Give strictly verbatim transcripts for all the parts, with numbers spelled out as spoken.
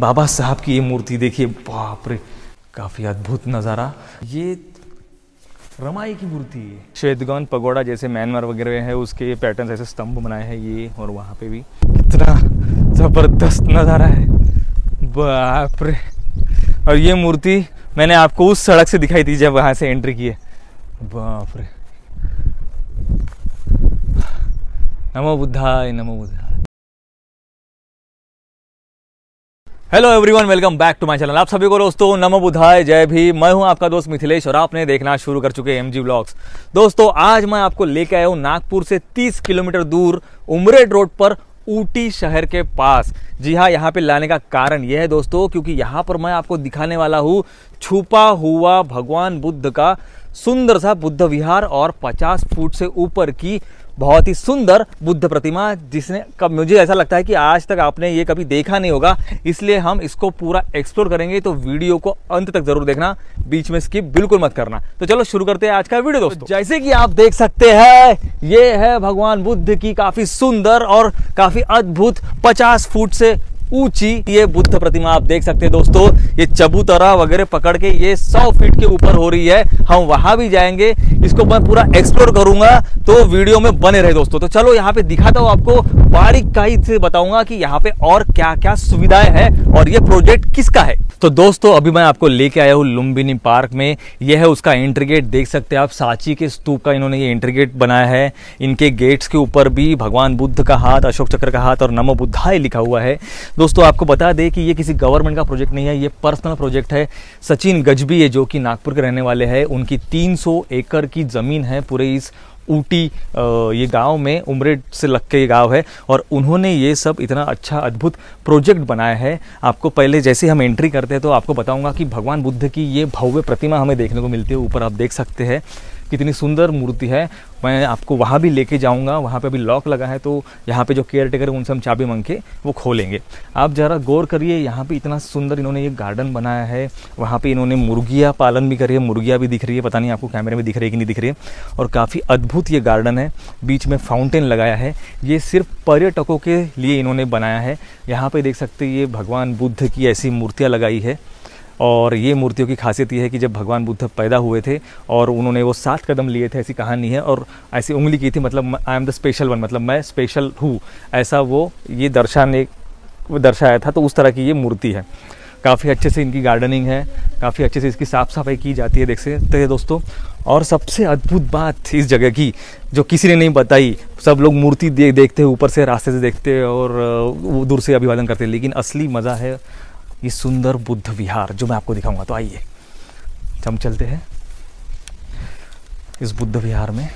बाबा साहब की ये मूर्ति देखिए, बाप रे काफ़ी अद्भुत नज़ारा। ये रमाई की मूर्ति है। श्वेतगौन पगोड़ा जैसे म्यांमार वगैरह है उसके पैटर्न ऐसे स्तंभ बनाए हैं ये, और वहाँ पे भी कितना ज़बरदस्त नज़ारा है, बाप रे। और ये मूर्ति मैंने आपको उस सड़क से दिखाई थी जब वहाँ से एंट्री की है, बाप रे। नमो बुद्धाय, नमो बुद्धाय। Hello everyone, welcome back to my channel. आप सभी को दोस्तों नमो बुद्धाय, जय भीम। मैं हूं आपका दोस्त मिथिलेश और आपने देखना शुरू कर चुके एमजी व्लॉग्स। दोस्तों आज मैं आपको लेके आया हूं नागपुर से तीस किलोमीटर दूर उमरेड रोड पर ऊटी शहर के पास। जी हाँ, यहाँ पे लाने का कारण यह है दोस्तों क्योंकि यहाँ पर मैं आपको दिखाने वाला हूँ छुपा हुआ भगवान बुद्ध का सुंदर सा बुद्ध विहार और पचास फुट से ऊपर की बहुत ही सुंदर बुद्ध प्रतिमा, जिसने कब मुझे ऐसा लगता है कि आज तक आपने ये कभी देखा नहीं होगा। इसलिए हम इसको पूरा एक्सप्लोर करेंगे, तो वीडियो को अंत तक जरूर देखना, बीच में स्किप बिल्कुल मत करना। तो चलो शुरू करते हैं आज का वीडियो दोस्तों। जैसे कि आप देख सकते हैं ये है भगवान बुद्ध की काफी सुंदर और काफी अद्भुत पचास फुट से ऊंची ये बुद्ध प्रतिमा आप देख सकते हैं दोस्तों। ये चबूतरा वगैरह पकड़ के ये सौ फीट के ऊपर हो रही है। हम वहां भी जाएंगे, इसको मैं पूरा एक्सप्लोर करूंगा, तो वीडियो में बने रहे दोस्तों। तो चलो यहाँ पे दिखाता हूँ आपको, बारीकाई से बताऊंगा कि यहाँ पे और क्या क्या सुविधाएं हैं और ये प्रोजेक्ट किसका है। तो दोस्तों अभी मैं आपको लेके आया हूँ लुम्बिनी पार्क में। यह है उसका एंट्री गेट, देख सकते हैं आप। सांची के स्तूप का इन्होंने ये एंट्री गेट बनाया है। इनके गेट्स के ऊपर भी भगवान बुद्ध का हाथ, अशोक चक्र का हाथ और नमो बुद्धाय लिखा हुआ है। दोस्तों आपको बता दें कि ये किसी गवर्नमेंट का प्रोजेक्ट नहीं है, ये पर्सनल प्रोजेक्ट है। सचिन गजबी है जो कि नागपुर के रहने वाले हैं, उनकी तीन सौ एकड़ की जमीन है पूरे इस ऊटी ये गांव में, उमरेड से लग के ये गांव है, और उन्होंने ये सब इतना अच्छा अद्भुत प्रोजेक्ट बनाया है। आपको पहले जैसे हम एंट्री करते हैं तो आपको बताऊंगा कि भगवान बुद्ध की ये भव्य प्रतिमा हमें देखने को मिलती है। ऊपर आप देख सकते हैं कितनी सुंदर मूर्ति है। मैं आपको वहाँ भी लेके जाऊँगा, वहाँ पे अभी लॉक लगा है, तो यहाँ पे जो केयर टेकर है उनसे हम चाबी मांग के वो खोलेंगे। आप ज़रा गौर करिए, यहाँ पे इतना सुंदर इन्होंने ये गार्डन बनाया है। वहाँ पे इन्होंने मुर्गियाँ पालन भी करी है, मुर्गियाँ भी दिख रही है, पता नहीं आपको कैमरे में दिख रही है कि नहीं दिख रही है। और काफ़ी अद्भुत ये गार्डन है, बीच में फाउंटेन लगाया है। ये सिर्फ पर्यटकों के लिए इन्होंने बनाया है। यहाँ पर देख सकते हैं ये भगवान बुद्ध की ऐसी मूर्तियाँ लगाई है। और ये मूर्तियों की खासियत ये है कि जब भगवान बुद्ध पैदा हुए थे और उन्होंने वो सात कदम लिए थे, ऐसी कहानी है, और ऐसी उंगली की थी, मतलब I am the special one, मतलब मैं स्पेशल हूँ, ऐसा वो ये दर्शाने दर्शाया था। तो उस तरह की ये मूर्ति है। काफ़ी अच्छे से इनकी गार्डनिंग है, काफ़ी अच्छे से इसकी साफ़ सफाई की जाती है, देख सकते हैं दोस्तों। और सबसे अद्भुत बात इस जगह की जो किसी ने नहीं बताई, सब लोग मूर्ति देख देखते हैं, ऊपर से रास्ते से देखते हैं और दूर से अभिवादन करते हैं, लेकिन असली मज़ा है ये सुंदर बुद्ध विहार जो मैं आपको दिखाऊंगा। तो आइए हम चलते हैं इस बुद्ध विहार में।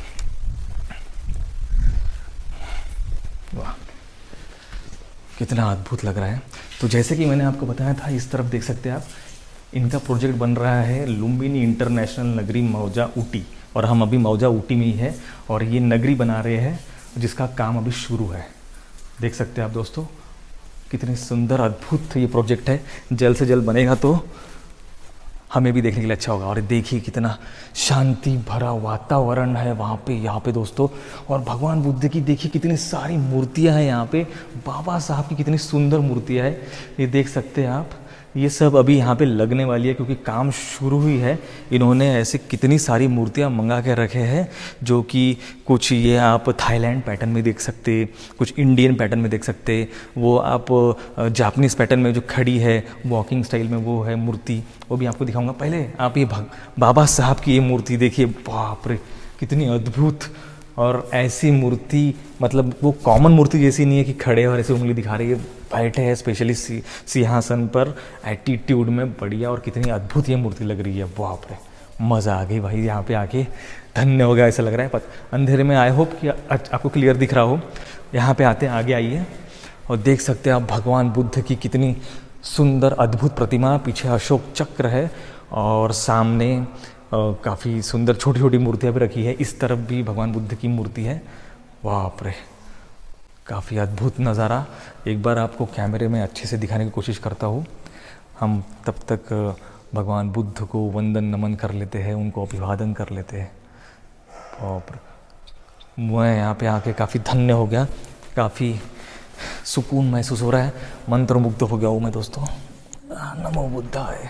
वाह कितना अद्भुत लग रहा है। तो जैसे कि मैंने आपको बताया था, इस तरफ देख सकते हैं आप, इनका प्रोजेक्ट बन रहा है लुम्बिनी इंटरनेशनल नगरी मौजा ऊटी, और हम अभी मौजा ऊटी में ही है और ये नगरी बना रहे हैं जिसका काम अभी शुरू है। देख सकते हैं आप दोस्तों कितनी सुंदर अद्भुत ये प्रोजेक्ट है। जल्द से जल्द बनेगा तो हमें भी देखने के लिए अच्छा होगा। और देखिए कितना शांति भरा वातावरण है वहाँ पे, यहाँ पे दोस्तों। और भगवान बुद्ध की देखिए कितनी सारी मूर्तियाँ हैं यहाँ पे। बाबा साहब की कितनी सुंदर मूर्तियाँ है, ये देख सकते हैं आप। ये सब अभी यहाँ पे लगने वाली है क्योंकि काम शुरू हुई है। इन्होंने ऐसे कितनी सारी मूर्तियाँ मंगा के रखे हैं, जो कि कुछ ये आप थाईलैंड पैटर्न में देख सकते, कुछ इंडियन पैटर्न में देख सकते, वो आप जापानीज़ पैटर्न में जो खड़ी है वॉकिंग स्टाइल में वो है मूर्ति, वो भी आपको दिखाऊंगा। पहले आप ये बाबा साहब की ये मूर्ति देखिए, बाप रे कितनी अद्भुत। और ऐसी मूर्ति मतलब वो कॉमन मूर्ति जैसी नहीं है कि खड़े और ऐसे उंगली दिखा रही है, बैठे है स्पेशली सी सिंहासन पर एटीट्यूड में, बढ़िया। और कितनी अद्भुत ये मूर्ति लग रही है, बाप रे मज़ा आ गई भाई। यहाँ पे आके धन्य हो गया ऐसा लग रहा है। पत अंधेरे में आई होप कि आपको क्लियर दिख रहा हो। यहाँ पे आते हैं, आगे आइए और देख सकते हैं आप भगवान बुद्ध की कितनी सुंदर अद्भुत प्रतिमा। पीछे अशोक चक्र है और सामने काफ़ी सुंदर छोटी छोटी मूर्तियाँ भी रखी है। इस तरफ भी भगवान बुद्ध की मूर्ति है। बाप रे काफ़ी अद्भुत नज़ारा। एक बार आपको कैमरे में अच्छे से दिखाने की कोशिश करता हूँ। हम तब तक भगवान बुद्ध को वंदन नमन कर लेते हैं, उनको अभिवादन कर लेते हैं। बाप रे मैं यहाँ पे आके काफ़ी धन्य हो गया, काफ़ी सुकून महसूस हो रहा है, मंत्रमुग्ध हो गया हूँ मैं दोस्तों। नमो बुद्धाय।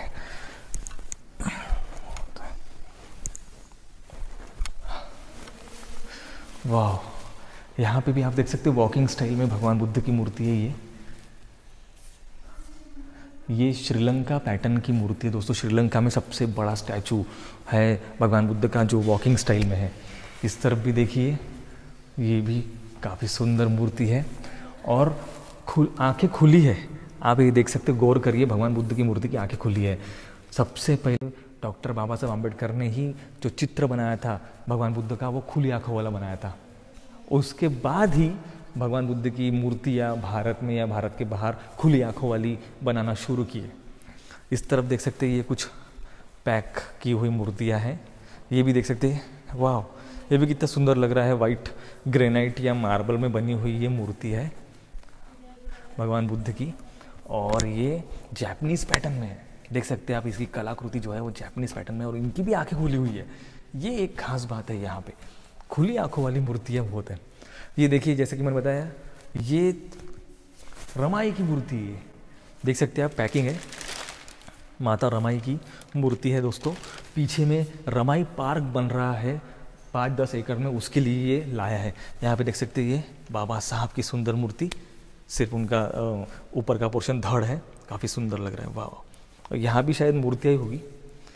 वाह, यहाँ पे भी आप देख सकते हो वॉकिंग स्टाइल में भगवान बुद्ध की मूर्ति है। ये ये श्रीलंका पैटर्न की मूर्ति है दोस्तों। श्रीलंका में सबसे बड़ा स्टैचू है भगवान बुद्ध का जो वॉकिंग स्टाइल में है। इस तरफ भी देखिए, ये भी काफ़ी सुंदर मूर्ति है और खुल आँखें खुली है। आप ये देख सकते हो, गौर करिए, भगवान बुद्ध की मूर्ति की आंखें खुली है। सबसे पहले डॉक्टर बाबा साहब आम्बेडकर ने ही जो चित्र बनाया था भगवान बुद्ध का, वो खुली आंखों वाला बनाया था। उसके बाद ही भगवान बुद्ध की मूर्तियाँ भारत में या भारत के बाहर खुली आंखों वाली बनाना शुरू किए। इस तरफ देख सकते हैं, ये कुछ पैक की हुई मूर्तियाँ हैं। ये भी देख सकते हैं, वाह, ये भी कितना सुंदर लग रहा है। वाइट ग्रेनाइट या मार्बल में बनी हुई ये मूर्ति है भगवान बुद्ध की, और ये जापानीज पैटर्न में है। देख सकते हैं आप, इसकी कलाकृति जो है वो जापानीज पैटर्न में, और इनकी भी आंखें खुली हुई है। ये एक खास बात है, यहाँ पे खुली आंखों वाली मूर्तियाँ बहुत हैं। ये देखिए, जैसे कि मैंने बताया, ये रमाई की मूर्ति है। देख सकते हैं आप, पैकिंग है, माता रमाई की मूर्ति है दोस्तों। पीछे में रमाई पार्क बन रहा है पाँच दस एकड़ में, उसके लिए ये लाया है। यहाँ पे देख सकते हैं, ये बाबा साहब की सुंदर मूर्ति, सिर्फ उनका ऊपर का पोर्शन धड़ है, काफ़ी सुंदर लग रहा है। वाह, यहाँ भी शायद मूर्तियाँ ही होगी।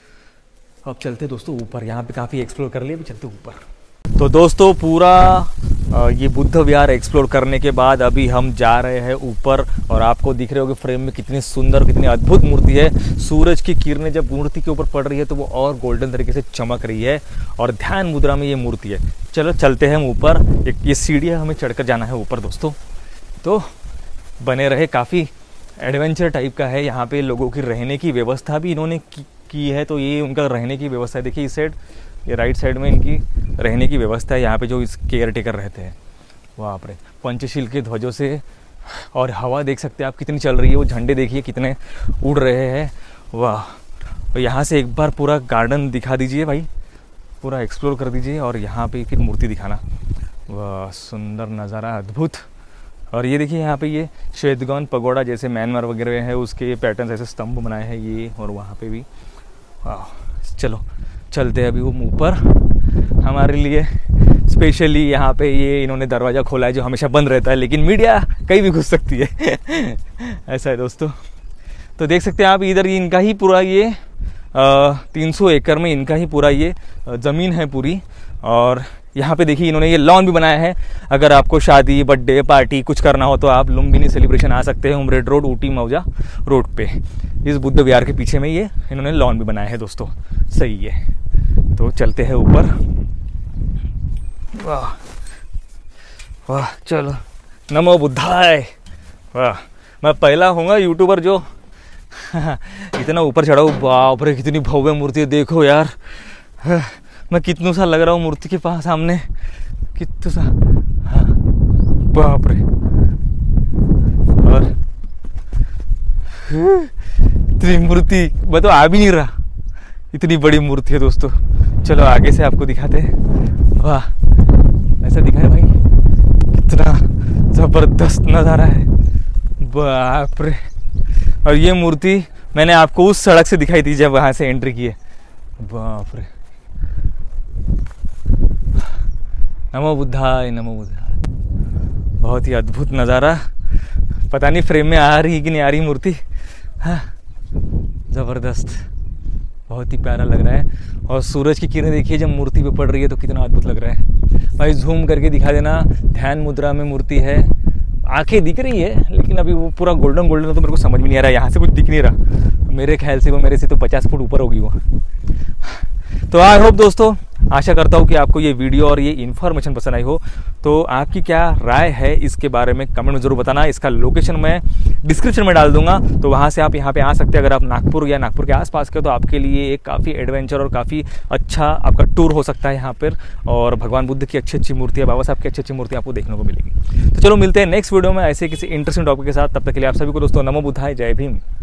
अब चलते दोस्तों ऊपर, यहाँ पे काफ़ी एक्सप्लोर कर लिए, अभी चलते ऊपर। तो दोस्तों पूरा ये बुद्ध विहार एक्सप्लोर करने के बाद अभी हम जा रहे हैं ऊपर, और आपको दिख रहे होगे फ्रेम में कितनी सुंदर, कितनी अद्भुत मूर्ति है। सूरज की किरणें जब मूर्ति के ऊपर पड़ रही है तो वो और गोल्डन तरीके से चमक रही है, और ध्यान मुद्रा में ये मूर्ति है। चलो चलते हैं हम ऊपर। एक ये सीढ़ियाँ हमें चढ़कर जाना है ऊपर दोस्तों, तो बने रहे। काफ़ी एडवेंचर टाइप का है। यहाँ पे लोगों की रहने की व्यवस्था भी इन्होंने की, की है, तो ये उनका रहने की व्यवस्था है। देखिए इस साइड, ये राइट साइड में इनकी रहने की व्यवस्था है। यहाँ पे जो इस केयर टेकर रहते हैं, वहाँ पर पंचशील के ध्वजों से, और हवा देख सकते हैं आप कितनी चल रही है। वो झंडे देखिए कितने उड़ रहे हैं, वाह। तो यहाँ से एक बार पूरा गार्डन दिखा दीजिए भाई, पूरा एक्सप्लोर कर दीजिए, और यहाँ पे फिर मूर्ति दिखाना। वाह, सुंदर नज़ारा, अद्भुत। और ये देखिए यहाँ पे ये श्वेतगौन पगोड़ा जैसे म्यांमार वगैरह है, उसके पैटर्न ऐसे स्तंभ बनाए हैं ये, और वहाँ पे भी। वाह, चलो चलते हैं अभी वो ऊपर। हमारे लिए स्पेशली यहाँ पे ये इन्होंने दरवाज़ा खोला है, जो हमेशा बंद रहता है, लेकिन मीडिया कहीं भी घुस सकती है ऐसा है दोस्तों। तो देख सकते हैं आप, इधर इनका ही पूरा ये तीन सौ एकड़ में इनका ही पूरा ये ज़मीन है पूरी। और यहाँ पे देखिए इन्होंने ये लॉन भी बनाया है। अगर आपको शादी, बर्थडे पार्टी कुछ करना हो तो आप लुम्बिनी सेलिब्रेशन आ सकते हैं। उमरेड रोड, ऊटी मौजा रोड पे, इस बुद्ध विहार के पीछे में ये इन्होंने लॉन भी बनाया है दोस्तों। सही है, तो चलते हैं ऊपर। वाह वाह, चलो, नमो बुद्धाय। वाह, मैं पहला होऊंगा यूट्यूबर जो इतना ऊपर चढ़ा हूँ। बाप रे, कितनी भव्य मूर्ति है, देखो यार। मैं कितनों सा लग रहा हूँ मूर्ति के पास सामने, कितना सा, हाँ, बाप रे। और इतनी मूर्ति, मैं तो आ भी नहीं रहा, इतनी बड़ी मूर्ति है दोस्तों। चलो आगे से आपको दिखाते हैं। वाह, ऐसा दिखा है भाई, कितना जबरदस्त नज़ारा है, बाप रे। और ये मूर्ति मैंने आपको उस सड़क से दिखाई थी जब वहाँ से एंट्री की है। बाप रे, नमो बुद्धाय, नमो बुद्धाय। बहुत ही अद्भुत नज़ारा। पता नहीं फ्रेम में आ रही कि नहीं आ रही मूर्ति। हाँ, ज़बरदस्त, बहुत ही प्यारा लग रहा है। और सूरज की किरणें देखिए जब मूर्ति पे पड़ रही है तो कितना अद्भुत लग रहा है भाई। जूम करके दिखा देना, ध्यान मुद्रा में मूर्ति है, आंखें दिख रही है, लेकिन अभी वो पूरा गोल्डन गोल्डन तो मेरे को समझ में नहीं आ रहा है। यहाँ से कुछ दिख नहीं रहा, मेरे ख्याल से वो मेरे से तो पचास फुट ऊपर होगी वो। तो आई होप दोस्तों, आशा करता हूँ कि आपको ये वीडियो और ये इन्फॉर्मेशन पसंद आई हो। तो आपकी क्या राय है इसके बारे में कमेंट में ज़रूर बताना। इसका लोकेशन मैं डिस्क्रिप्शन में डाल दूंगा, तो वहाँ से आप यहाँ पे आ सकते हैं। अगर आप नागपुर या नागपुर के आसपास के हो तो आपके लिए एक काफ़ी एडवेंचर और काफ़ी अच्छा आपका टूर हो सकता है यहाँ पर। और भगवान बुद्ध की अच्छी अच्छी मूर्तियाँ, बाबा साहब की अच्छी अच्छी मूर्तियाँ आपको देखने को मिलेगी। तो चलो मिलते हैं नेक्स्ट वीडियो में ऐसे किसी इंटरेस्टिंग टॉपिक के साथ। तब तक के लिए आप सभी को दोस्तों नमो बुद्धाय, जय भीम।